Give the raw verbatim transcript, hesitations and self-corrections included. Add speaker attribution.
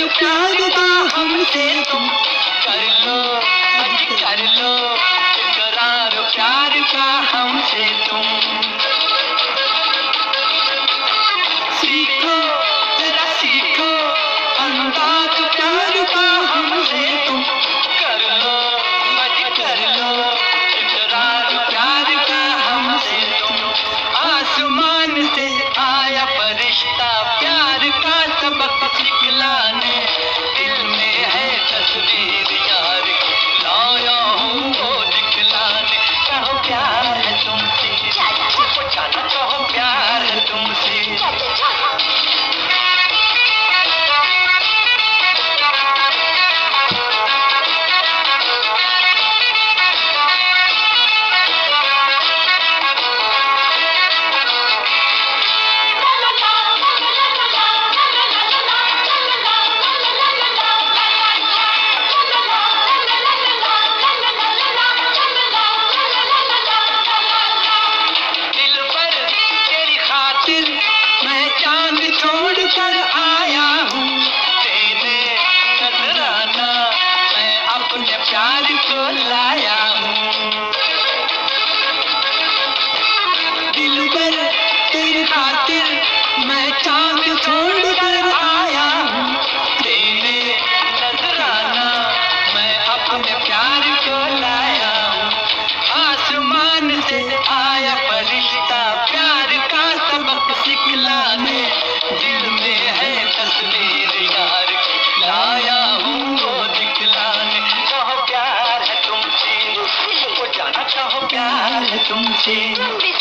Speaker 1: प्यार का हमसे तुम कर लो, कर लो इकरार प्यार का हमसे तुम। सीखो जरा सीखो अंदाज प्यार का हमसे तुम कर लो, कर लो इकरार प्यार का हमसे तुम। आसमान से आया फरिश्ता प्यार का सबक सिखलाने, दिल में है तस्वीर यार लाया हूँ वो दिखलाने। कहो प्यार है तुमसे, कहो प्यार है तुमसे। मैं चांद छोड़ कर आया हूँ तेरे नजराना, मैं अपने प्यार को लाया हूँ। दिलबर तेरी खातिर मैं चांद छोड़ कर आया हूँ तेरे नजराना, मैं अपने प्यार को लाया हूँ। आसमान से आया फरिश्ता प्यार का सबक सिखलाने, दिल में है तस्वीर यार लाया हूँ वो दिखलाने। कहो प्यार है तुमसे, वो जाना चाहो प्यार है तुमसे।